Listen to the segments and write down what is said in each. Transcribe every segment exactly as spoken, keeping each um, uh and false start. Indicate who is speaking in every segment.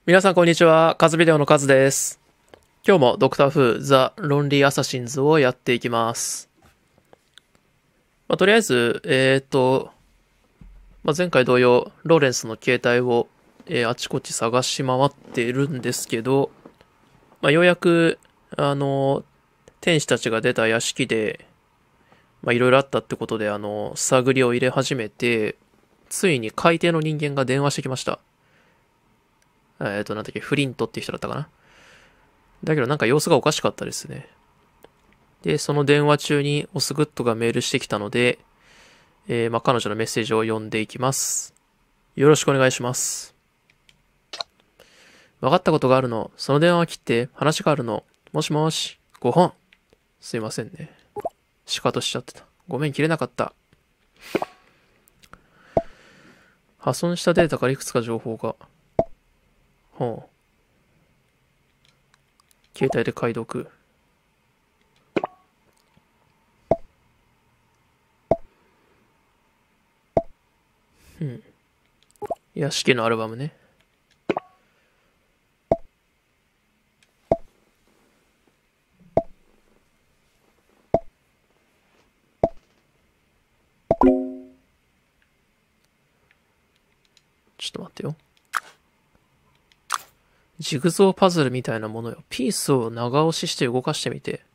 Speaker 1: 皆さんこんにちは。カズビデオのカズです。今日もドクターフーザ・ロンリー・アサシンズをやっていきます。まあ、とりあえず、えーっと、まあ、前回同様、ローレンスの携帯を、えーあちこち探し回っているんですけど、まあ、ようやく、あの、天使たちが出た屋敷で、まあ、いろいろあったってことで、あの、探りを入れ始めて、ついに海底の人間が電話してきました。えっと、なんだっけ、フリントっていう人だったかな。だけどなんか様子がおかしかったですね。で、その電話中にオスグッドがメールしてきたので、えー、まあ、彼女のメッセージを読んでいきます。よろしくお願いします。分かったことがあるの。その電話を切って話があるの。もしもし。ごほん。すいませんね。シカトしちゃってた。ごめん、切れなかった。破損したデータからいくつか情報が。ほう。携帯で解読。うん。屋敷のアルバムね。ちょっと待ってよ。ジグゾーパズルみたいなものよ。ピースを長押しして動かしてみて。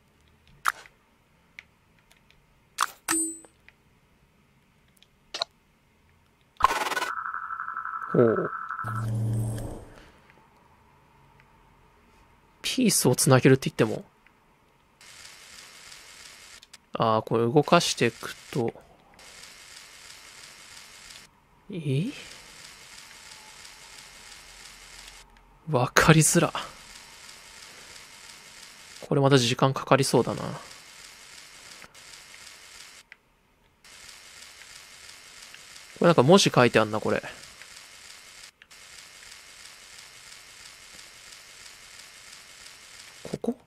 Speaker 1: ほう。ピースをつなげるって言っても。ああ、これ動かしていくと。えわかりづら。これまた時間かかりそうだな。これなんか文字書いてあんな、これ。ここ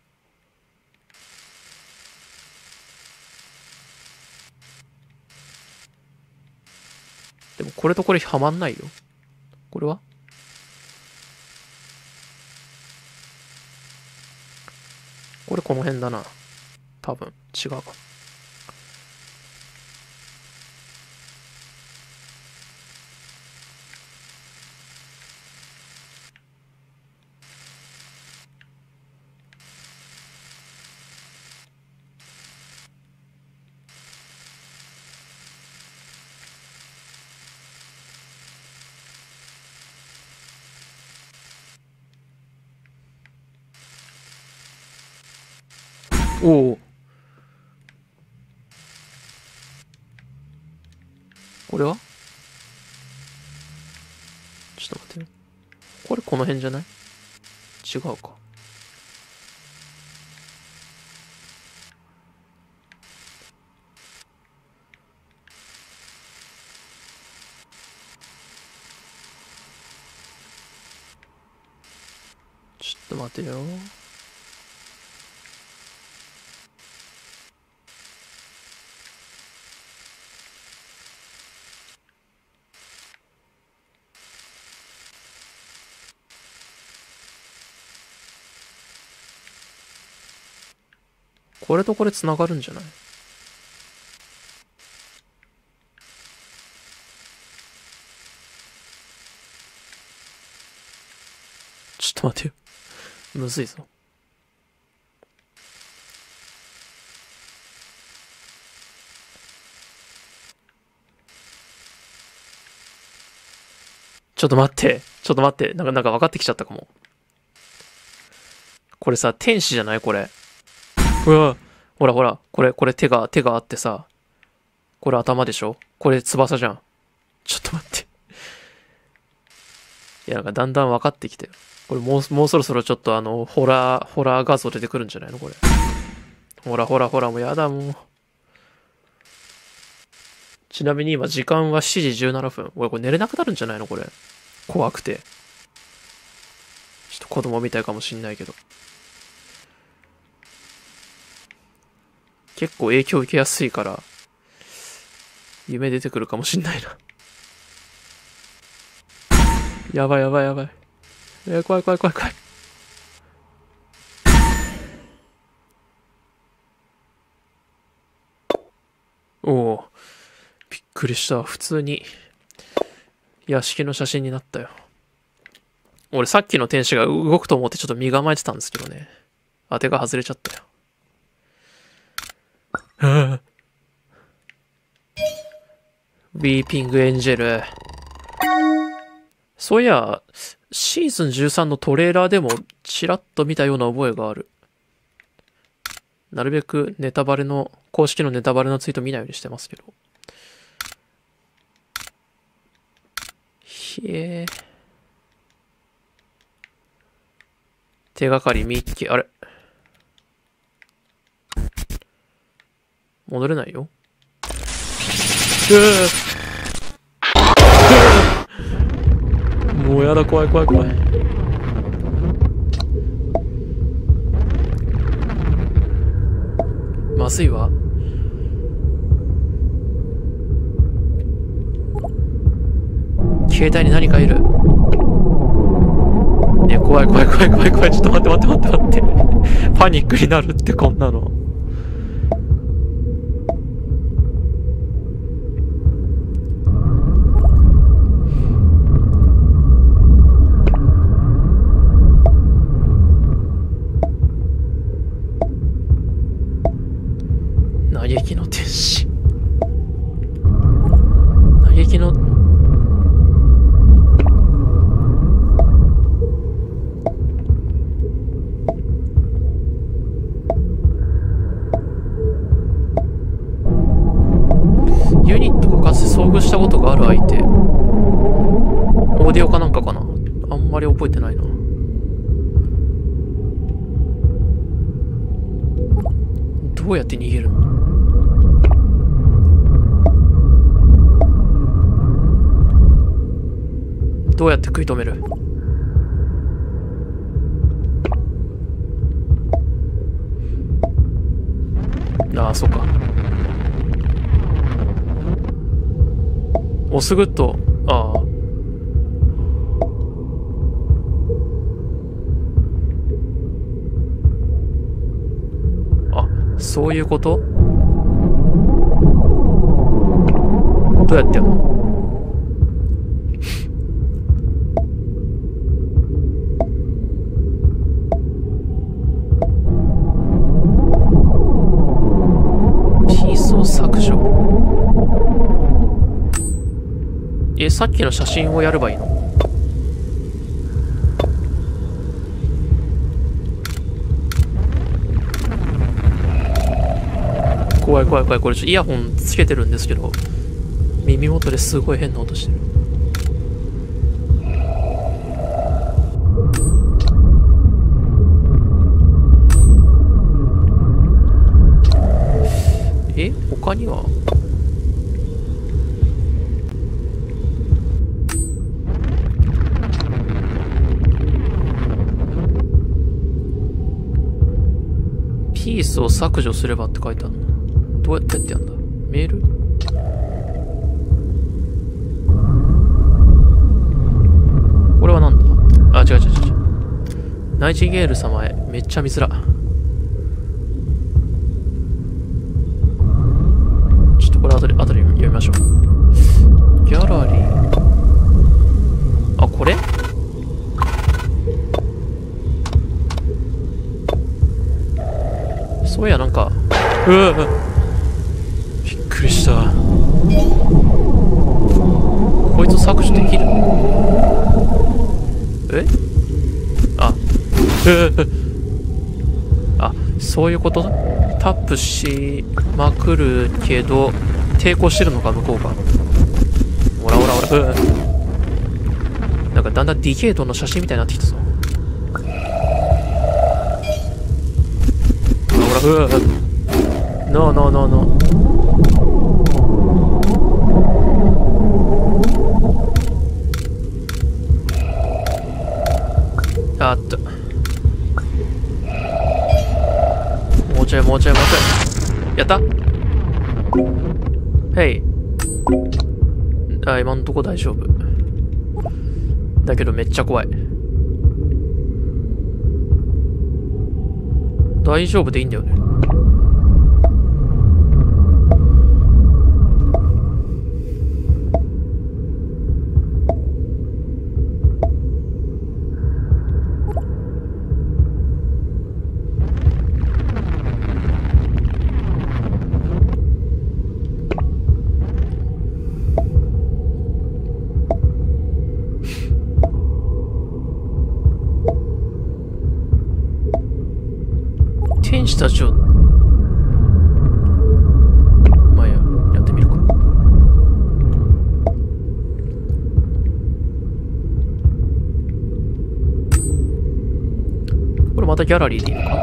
Speaker 1: でもこれとこれはまんないよ。これはこれこの辺だな。多分。違うか。おお。これはちょっと待ってよ。これこの辺じゃない？違うか。ちょっと待てよ。これとこれ繋がるんじゃない？ちょっと待てよ。むずいぞ。ちょっと待って。ちょっと待って。なんか、なんか分かってきちゃったかも。これさ、天使じゃないこれ。うわ。ほらほら。これ、これ手が、手があってさ。これ頭でしょ？これ翼じゃん。ちょっと待って。いや、なんかだんだん分かってきて。これもう、もうそろそろちょっとあの、ホラー、ホラー画像出てくるんじゃないのこれ。ほらほらほら、もうやだもう。ちなみに今時間はしちじじゅうななふん。俺これ寝れなくなるんじゃないのこれ。怖くて。ちょっと子供みたいかもしんないけど。結構影響受けやすいから、夢出てくるかもしんないな。やばいやばいやばい。 えー、怖い怖い怖い怖い。おお、びっくりした。普通に屋敷の写真になったよ。俺さっきの天使が動くと思ってちょっと身構えてたんですけどね。当てが外れちゃったよ。はぁ。ウィーピングエンジェル。そういや、シーズンじゅうさんのトレーラーでもチラッと見たような覚えがある。なるべくネタバレの、公式のネタバレのツイート見ないようにしてますけど。ひえー。手がかりミッキー、あれ戻れないよ。うぅもうやだ、怖い怖い怖い。まずいわ。携帯に何かいる。ねえ、怖い怖い怖い怖い怖い。ちょっと待って待って待って待って。パニックになるってこんなの。嘆きの天使。嘆きのユニットがかつて遭遇したことがある相手。オーディオかなんかかな。あんまり覚えてないな。どうやって逃げるの？どうやって食い止める？ああ、そうか。押すぐっと、ああ。あ、そういうこと？どうやってやるの？削除。え、さっきの写真をやればいいの？怖い怖い怖い。これちょっとイヤホンつけてるんですけど、耳元ですごい変な音してる。え、他には？ピースを削除すればって書いてあるの。どうやってやってやんだ？メール？これはなんだ？あ、違う違う違う。ナイチンゲール様へ。めっちゃ見づら。これ後で、後で読みましょう。ギャラリー。あ、これ？そういや、なんか、うわびっくりした。こいつ削除できる？え？あ、あ、そういうこと？タップしまくるけど、抵抗してるのか、向こうが。ほらほらほら。なんかだんだんディケートの写真みたいになってきたぞ。ほらほら。ノーノーノーノー。あっと。もうちょいもうちょいもうちょい。やった？へい。あ、今んとこ大丈夫。だけどめっちゃ怖い。 大丈夫でいいんだよね。天使たちを、まあや、やってみるか。これまたギャラリーでいいのか。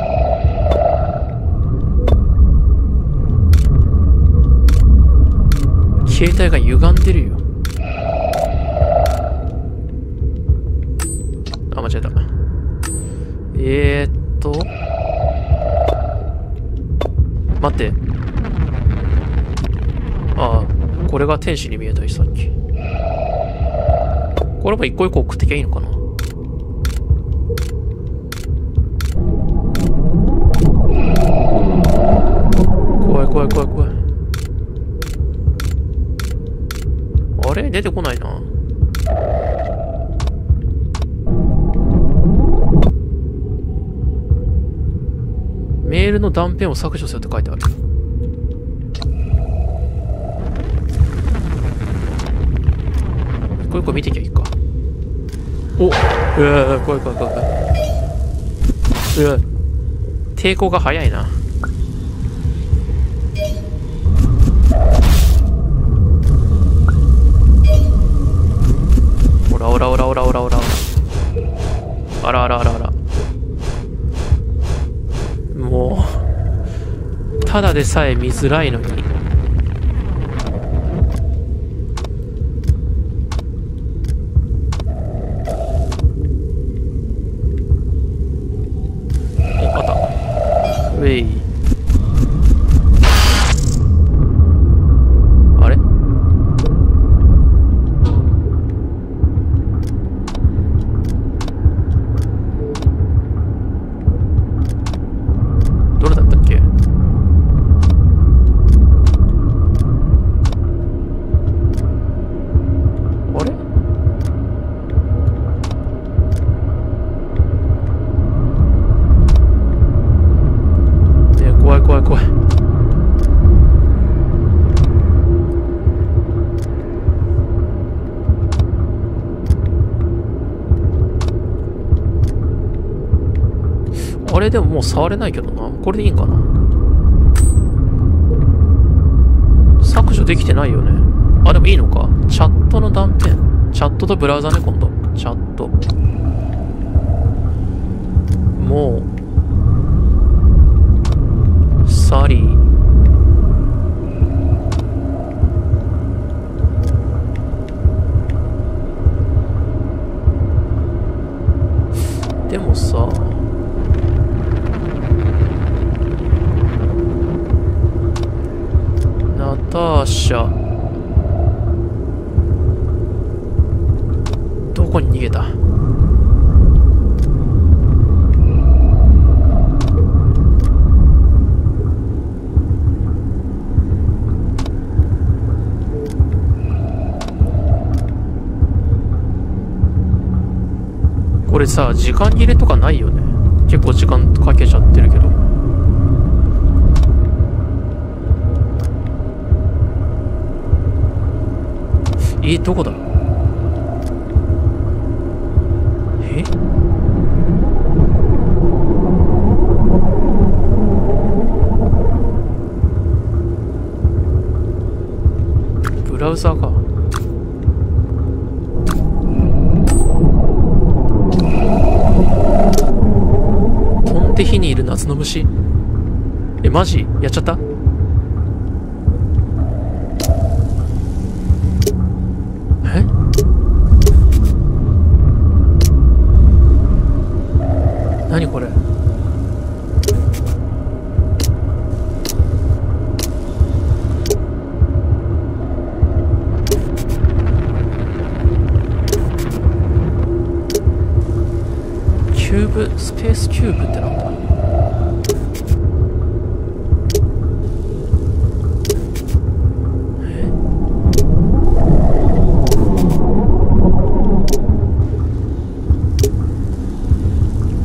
Speaker 1: 携帯が歪んでるよ。あ、間違えた。えーっと待って。ああ、これが天使に見えたし、さっき。これも一個一個送ってきゃいいのかな。怖い怖い怖い怖い。あれ出てこないな。メールの断片を削除せよって書いてある。一個一個見てきゃいいか。おっ、うわ、怖い怖い怖い怖い。うわ、抵抗が早いな。おらおらおらおらおらおら。あらあらあらあら。もう、ただでさえ見づらいのに。お、あった。ウェイ。あれ？どれだったっけ？あれ？ねえ、怖い怖い怖い。あれでももう触れないけどな。これでいいんかな。削除できてないよね。あ、でもいいのか。チャットの断片。チャットとブラウザね、今度。チャット。もう。サリー。でもさ。ナターシャ、どこに逃げた？これさ、時間切れとかないよね。結構時間かけちゃってるけど。え、どこだ？え？ブラウザか。飛んで火にいる夏の虫。え、マジ？やっちゃった？え？何これ？キューブ、スペースキューブってなんだ？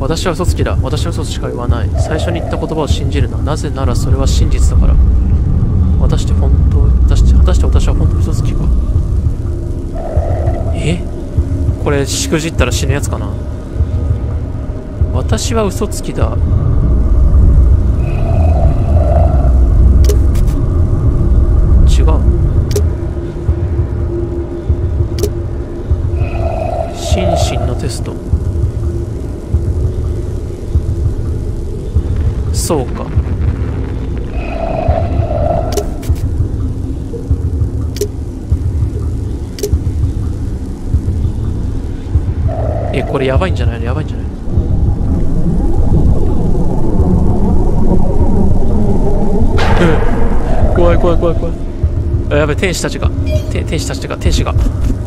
Speaker 1: 私は嘘つきだ。私は嘘しか言わない。最初に言った言葉を信じるな。なぜならそれは真実だから。果たして本当、果たして、果たして私は本当に嘘つきか。え？これ、しくじったら死ぬやつかな。私は嘘つきだ。違う。心身のテスト。そうか。え、これやばいんじゃないの？やばいんじゃないの？うん。怖い怖い怖い怖い。あ、やべ、天使たちが。て天使たちが、天使が。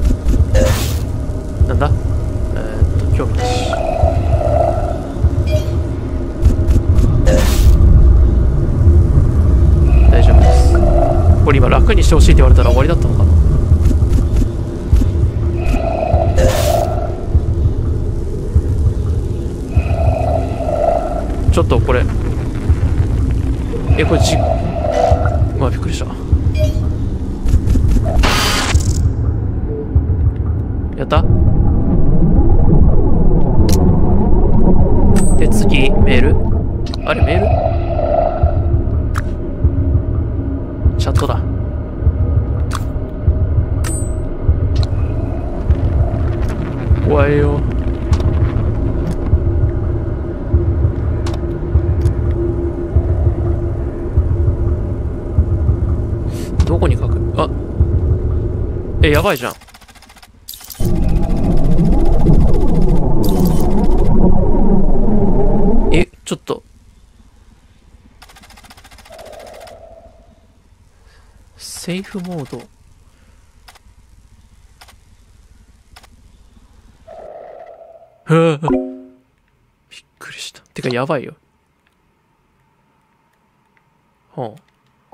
Speaker 1: なんだ？えー、っと、興味なし。大丈夫です。これ今楽にしてほしいって言われたら終わりだったのかな。ちょっとこれ、え、これじ、うわ、びっくりした。やった？で、次、メール？あれ、メール？チャットだ。怖いよ。どこに書く？あ、え、やばいじゃん。え、ちょっと。セーフモード。はぁ。びっくりした。てか、やばいよ。はあ。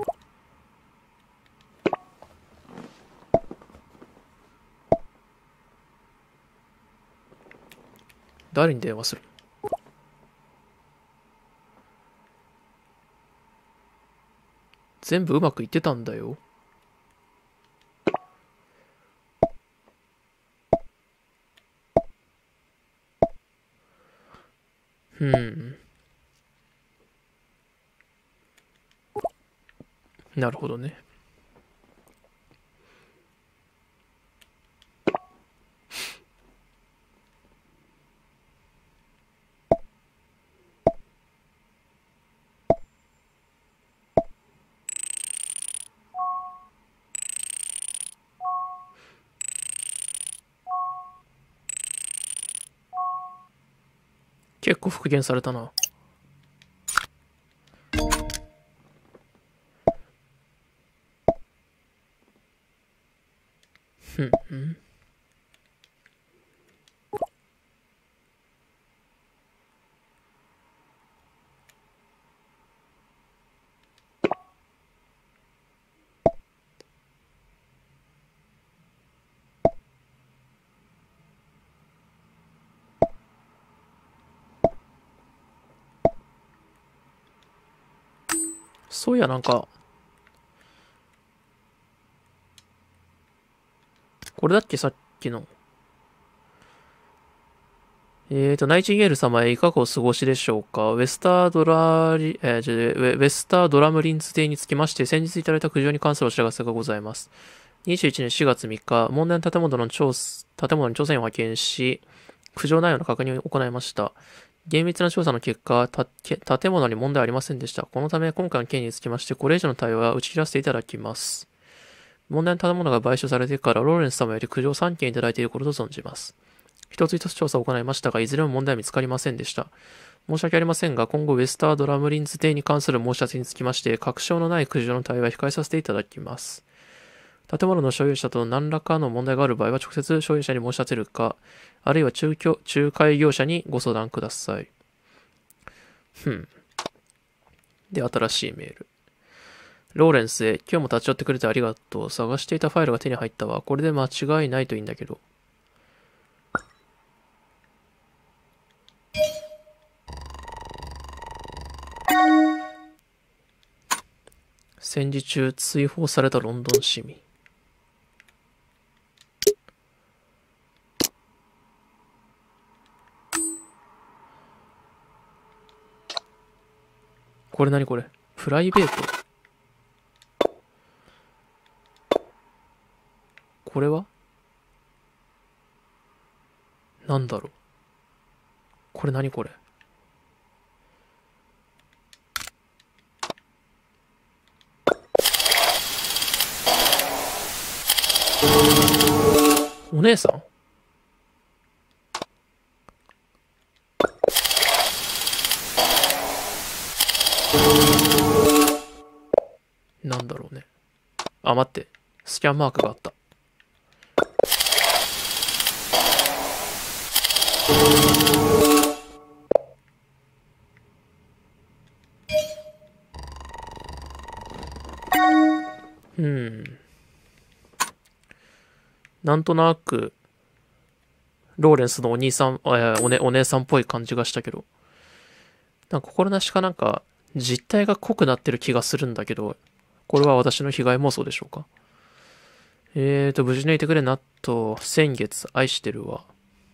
Speaker 1: 誰に電話する？全部うまくいってたんだよ。うん。なるほどね。結構復元されたな。ふんふん。そういや、なんか、これだっけ、さっきの。えーと、ナイチンゲール様へいかがお過ごしでしょうか。ウェスタードラリ、えー、じゃウェウェスタードラムリンズ邸につきまして、先日いただいた苦情に関するお知らせがございます。にじゅういちねんしがつみっか、問題の建物の調査、建物に調査員を派遣し、苦情内容の確認を行いました。厳密な調査の結果、た建物に問題はありませんでした。このため、今回の件につきまして、これ以上の対応は打ち切らせていただきます。問題の建物が買収されてから、ローレンス様より苦情さんけんいただいていることと存じます。一つ一つ調査を行いましたが、いずれも問題は見つかりませんでした。申し訳ありませんが、今後ウェスタードラムリンズ邸に関する申し立てにつきまして、確証のない苦情の対応は控えさせていただきます。建物の所有者と何らかの問題がある場合は、直接所有者に申し立てるか、あるいは中居仲介業者にご相談ください。ふん。で、新しいメール。ローレンスへ、今日も立ち寄ってくれてありがとう。探していたファイルが手に入ったわ。これで間違いないといいんだけど。 戦時中追放されたロンドン市民。これ何これ？プライベート？これはなんだろう？これ何これ？お姉さん？なんだろうね。あ、待って。スキャンマークがあった。うん。なんとなく、ローレンスのお兄さん、あおね、お姉さんっぽい感じがしたけど。なんか心なしかなんか、実体が濃くなってる気がするんだけど、これは私の被害妄想でしょうか？えーと、無事にいてくれなと、先月愛してるわ。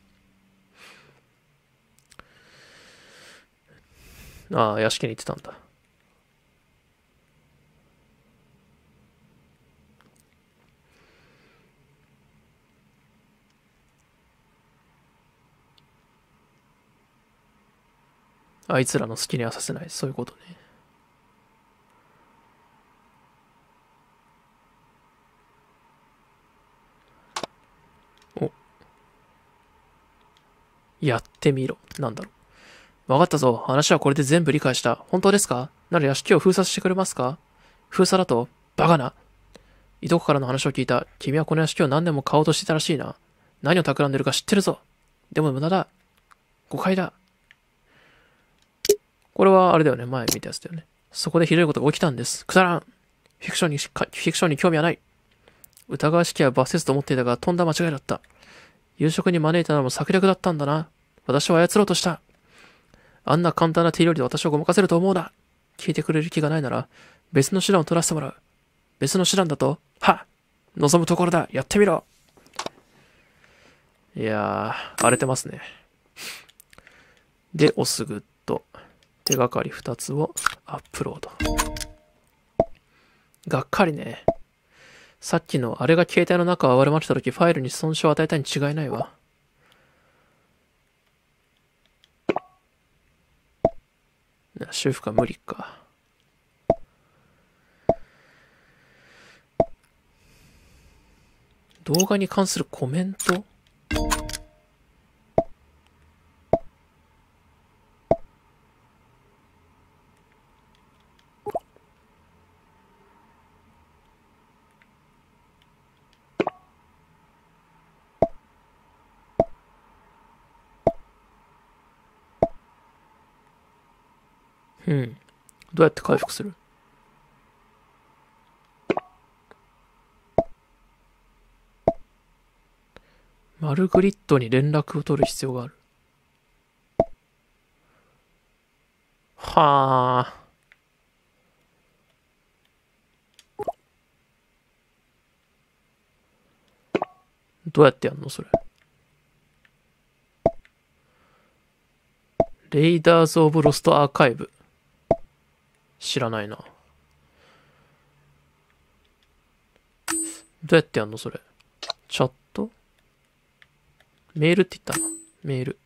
Speaker 1: ああ、屋敷に行ってたんだ。あいつらの好きにはさせない。そういうことね。お。やってみろ。なんだろう。わかったぞ。話はこれで全部理解した。本当ですか？なら屋敷を封鎖してくれますか？封鎖だと？バカな。いとこからの話を聞いた。君はこの屋敷を何年も買おうとしてたらしいな。何を企んでるか知ってるぞ。でも無駄だ。誤解だ。これはあれだよね。前見たやつだよね。そこでひどいことが起きたんです。くだらん。フィクションに、フィクションに興味はない。疑わしきは罰せずと思っていたが、とんだ間違いだった。夕食に招いたのも策略だったんだな。私を操ろうとした。あんな簡単な手料理で私をごまかせると思うな。聞いてくれる気がないなら、別の手段を取らせてもらう。別の手段だと？は！望むところだ。やってみろ。いやー、荒れてますね。で、押すグッド。手がかりふたつをアップロード。がっかりね。さっきのあれが携帯の中を暴れましたときファイルに損傷を与えたに違いないわ。修復は無理か。動画に関するコメント？うん。どうやって回復する？マルグリットに連絡を取る必要がある。はあ。どうやってやんのそれ。レイダーズ・オブ・ロスト・アーカイブ。知らないな。どうやってやんのそれ。チャット？メールって言ったな。メール。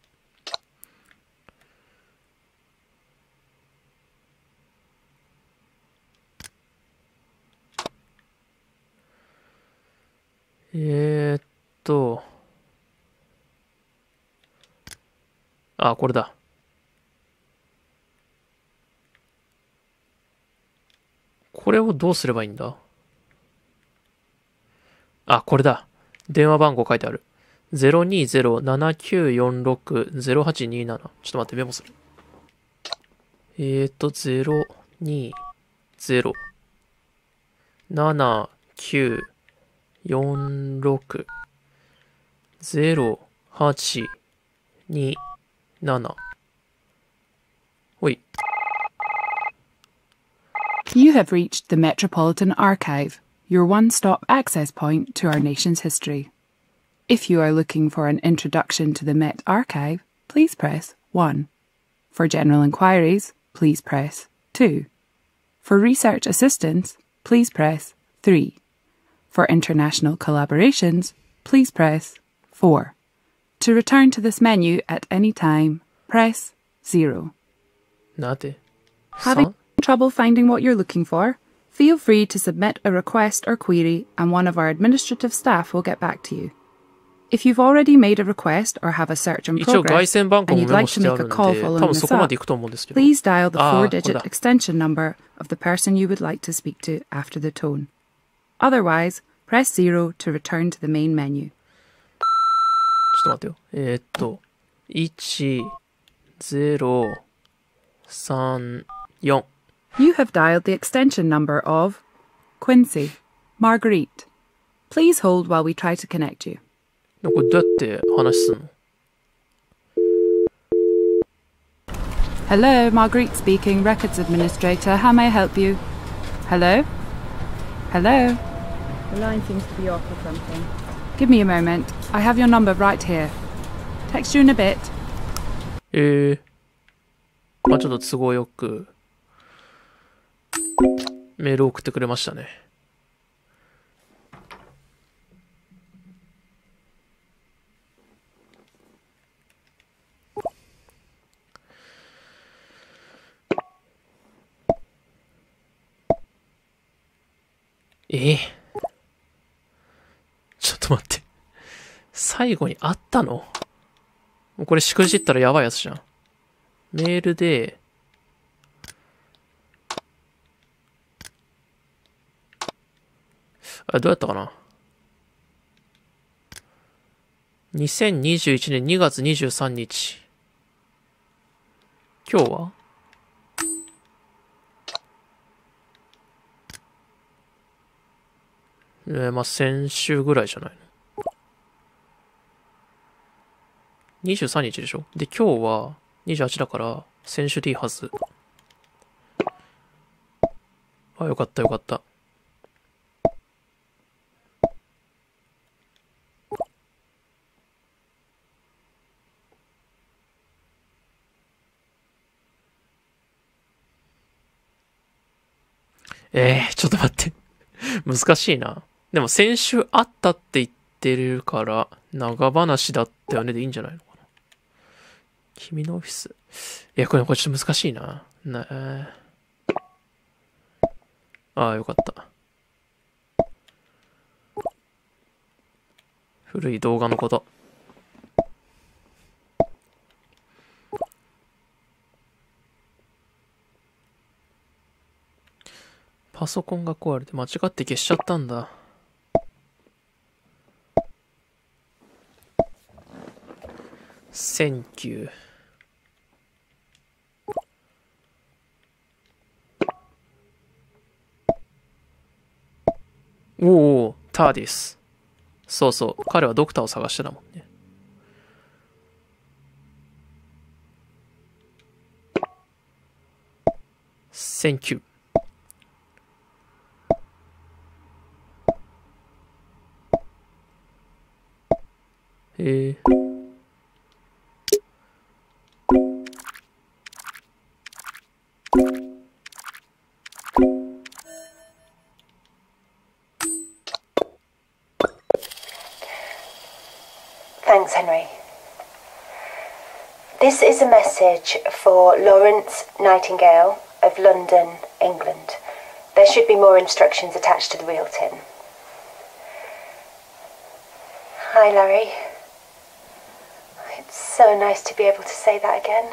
Speaker 1: えーっと。あ、これだ。これをどうすればいいんだ？あ、これだ。電話番号書いてある。ゼロにゼロ ななきゅうよんろく ゼロはちになな。ちょっと待って、メモする。えーと、ゼロにゼロ ななきゅうよんろく ゼロはちになな。ほい。
Speaker 2: You have reached the Metropolitan Archive, your one-stop access point to our nation's history. If you are looking for an introduction to the Met Archive, please press one. For general inquiries, please press two. For research assistance, please press three. For international collaborations, please press four. To return to this menu at any time, press zero.
Speaker 1: なて
Speaker 2: Having trouble finding what you're looking for? Feel free to submit a request or query and one of our administrative staff will get back to you. If you've already made a request or have a search in
Speaker 1: 一応凱
Speaker 2: progress
Speaker 1: 旋番号
Speaker 2: and
Speaker 1: も
Speaker 2: you'd
Speaker 1: メモ
Speaker 2: like
Speaker 1: し
Speaker 2: to
Speaker 1: てあ
Speaker 2: make
Speaker 1: る
Speaker 2: a
Speaker 1: ん
Speaker 2: call
Speaker 1: で、多
Speaker 2: following
Speaker 1: 分
Speaker 2: this
Speaker 1: そこま
Speaker 2: up,
Speaker 1: で行くと思うんですけど。
Speaker 2: please dial the
Speaker 1: あー、これ
Speaker 2: four-digit
Speaker 1: だ。
Speaker 2: extension number of the person you would like to speak to after the tone. Otherwise, press zero to return to the main menu.
Speaker 1: ちょっと待ってよ。えー、っと、いち、ゼロ、さん、よん。
Speaker 2: You have dialed the extension number of Quincy Marguerite. Please hold while we try to connect you.
Speaker 1: これどうやって話すんの？
Speaker 2: Hello, Marguerite speaking, Records Administrator. How may I help you? Hello? Hello? The line seems to be off or something. Give me a moment. I have your number right here. Text you in a bit.
Speaker 1: えー。まあちょっと都合よく、メールを送ってくれましたね。えー、ちょっと待って。最後にあったの？もうこれしくじったらやばいやつじゃん。メールで、あ、どうやったかな？ にせんにじゅういちねんにがつにじゅうさんにち。今日はえー、まあ、先週ぐらいじゃないの。にじゅうさんにちでしょ？で、今日はにじゅうはちだから、先週でいいはず。あ、よかったよかった。えー、ちょっと待って。難しいな。でも先週あったって言ってるから、長話だったよねでいいんじゃないのかな。君のオフィス。いや、これ、これちょっと難しいな。なえー、ああ、よかった。古い動画のこと。パソコンが壊れて間違って消しちゃったんだ。センキュー。おお、ターディス。そうそう、彼はドクターを探してたもんね。センキュー。へえ。
Speaker 3: Thanks, Henry. This is a message for Lawrence Nightingale of London, England. There should be more instructions attached to the real tin. Hi, Larry. It's so nice to be able to say that again.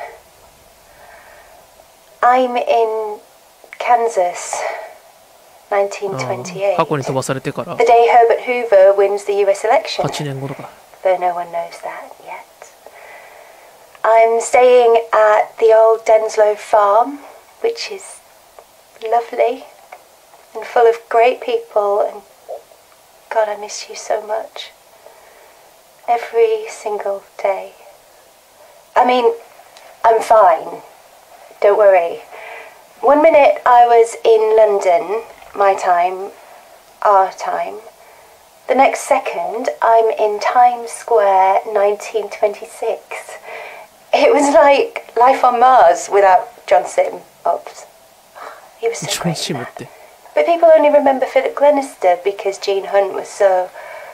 Speaker 3: I'm in Kansas, nineteen twenty-eight.
Speaker 1: 過去に飛ばされてから
Speaker 3: The day Herbert Hoover wins the U S election.
Speaker 1: はちねんごとか。
Speaker 3: Though no one knows that yet. I'm staying at the old Denslow farm, which is lovely and full of great people, and God, I miss you so much. Every single day. I mean, I'm fine. Don't worry. One minute I was in London, my time, our time. The next second I'm in Times Square, nineteen twenty-six. It was like life on Mars without John Sim. Oops. He was so
Speaker 1: John
Speaker 3: great.
Speaker 1: Sim って。
Speaker 3: But people only remember Philip Glenister because Gene Hunt was so...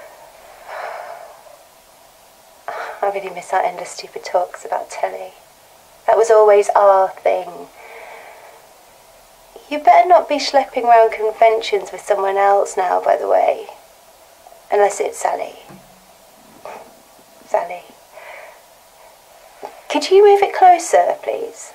Speaker 3: I really miss our endless stupid talks about telly. That was always our thing. You better not be schlepping around conventions with someone else now, by the way. Unless it's Sally. Sally. Could you move it closer, please?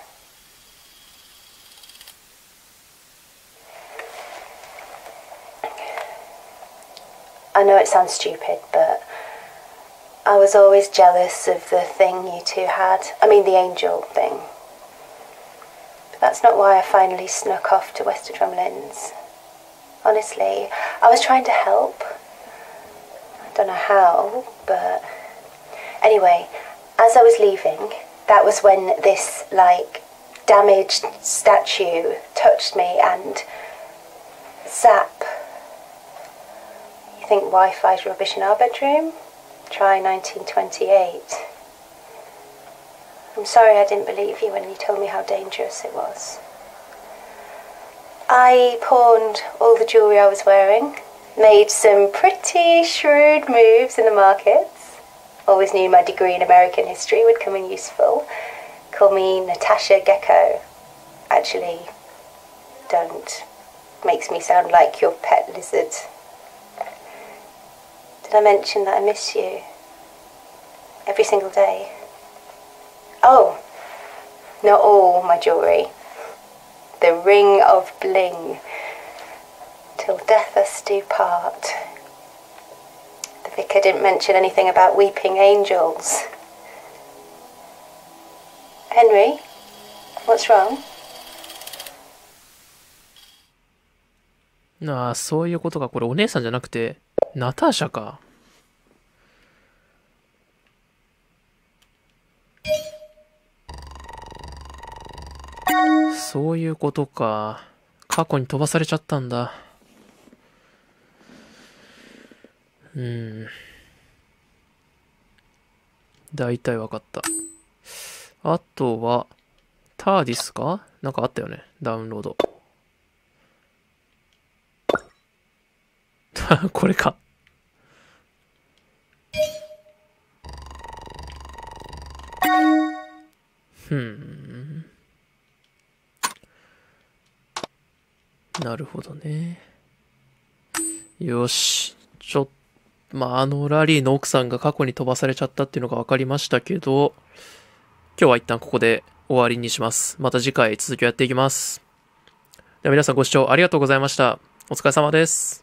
Speaker 3: I know it sounds stupid, but I was always jealous of the thing you two had. I mean, the angel thing. But that's not why I finally snuck off to Wester Drumlins. Honestly, I was trying to help. I don't know how, but... Anyway, as I was leaving, that was when this, like, damaged statue touched me and... Zap. You think Wi-Fi's rubbish in our bedroom? Try nineteen twenty-eight. I'm sorry I didn't believe you when you told me how dangerous it was. I pawned all the jewellery I was wearing, made some pretty shrewd moves in the markets. Always knew my degree in American history would come in useful. Call me Natasha Gecko. Actually, don't. Makes me sound like your pet lizard. Did I mention that I miss you? Every single day. Oh, not all my jewellery. The ring of bling. Till death us do part. The vicar didn't mention anything about weeping angels. Henry, what's wrong?
Speaker 1: ああ、そういうことか。これお姉さんじゃなくて、ナターシャか。そういうことか。過去に飛ばされちゃったんだ。うん。大体わかった。あとは、ターディスか？なんかあったよね。ダウンロード。これか。ふん。なるほどね。よし。ちょっと、まあ、あのラリーの奥さんが過去に飛ばされちゃったっていうのが分かりましたけど、今日は一旦ここで終わりにします。また次回続きをやっていきます。では皆さんご視聴ありがとうございました。お疲れ様です。